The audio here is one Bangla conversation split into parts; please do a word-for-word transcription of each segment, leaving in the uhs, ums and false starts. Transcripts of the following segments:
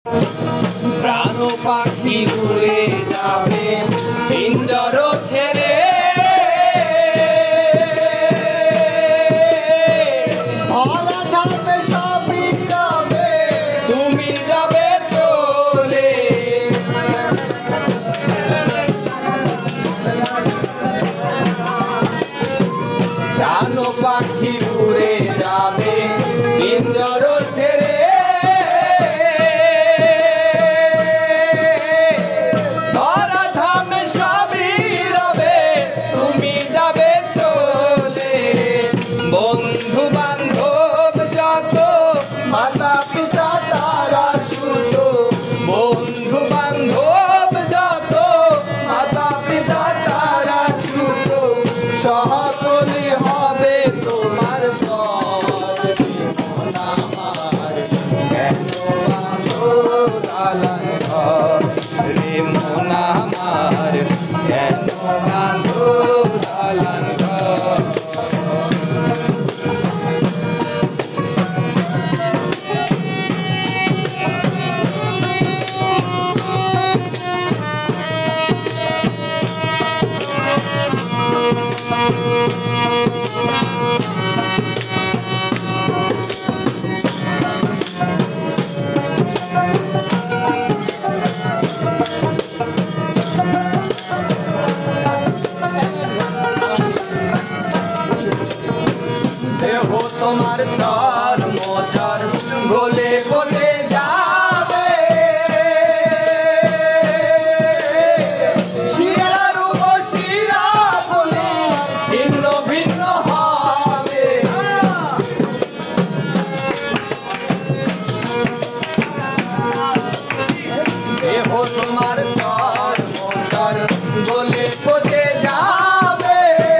প্রাণ পাখি উড়ে যাবে পিঞ্জর ছেড়ে, ভরা থাকবে সবই যাবে, তুমি যাবে চলে। প্রাণ পাখি উড়ে যাবে পিঞ্জর ছেড়ে, ধরা ধামে সবই রবে তুমি যাবে চলে। বন্ধু বান্ধব যত মাতা পিতা তারা সুত, বন্ধু বান্ধব যত মাতা পিতা তারা সুত, সকলে হবে তোমার পর। জীবন আমার কেন বাঁধো দালান ঘর, রে মন আমার কেন বাঁধো দালান ঘর। দেহ তোমার চর মোচর গলে গলে যাবে, শিরার উপর শিরা বলে ছিন্ন ভিন্ন হবে। দেহ তোমার চর মোচর গলে গলে যাবে,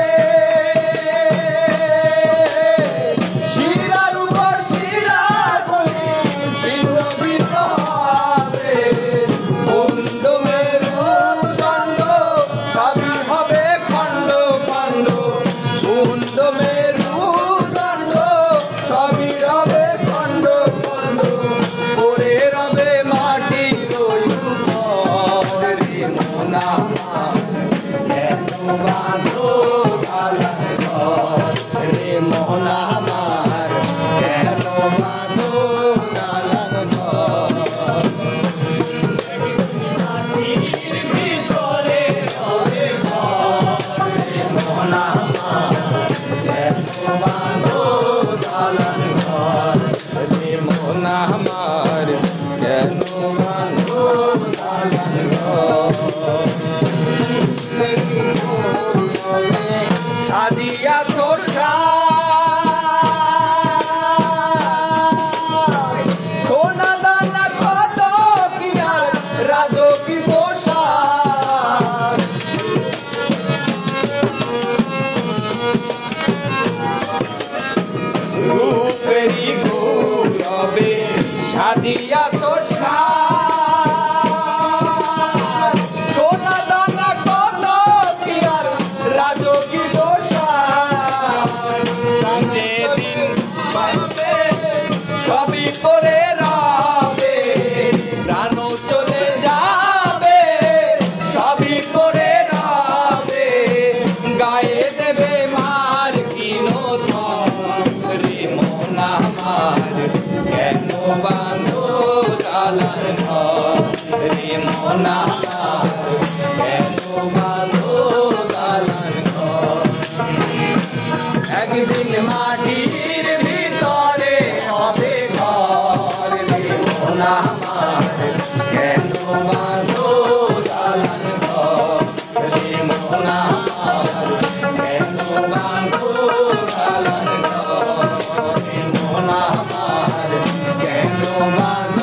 শিরার উপর শিরা বলে ছিন্ন ভিন্ন হবে। মুন্ড মেরু দণ্ড সবই হবে খণ্ড খণ্ড, মুন্ড মেরু দণ্ড সবই হবে খণ্ড খণ্ড, পড়ে রবে মাটি রে মন আমার কেন বাঁধো দালান ঘর, রে মন আমার কেন বাঁধো দালান ঘর। মাটির ভিতরে রবে ঘর, রে মন আমার কেন বাঁধো দালান ঘর, রে মন আমার কেন বাঁধো দালান ঘর। সাজিয়া তোর সোনা দানা কত কি আর রাজকি পোশাক, রূপেরি গৌরবে সাজিয়া তোর সোনা দানা কত কি আর রাজকি পোশাক, যেদিন বাঁচবে সবই করে রবে, প্রাণ চলে যাবে সবই করে রবে, গায়ে দেবে মার কিনো রে মন আমার কেন বাঁধো দালান ঘর, রে মন আমার কেন বাঁধো দালান ঘর। একদিন মাটির ভিতরে হবে ঘর, রে মন আমার কেন বাঁধো দালান ঘর, রে মন আমার কেন বাঁধো দালান ঘর, রে মন আমার কেন বাঁধো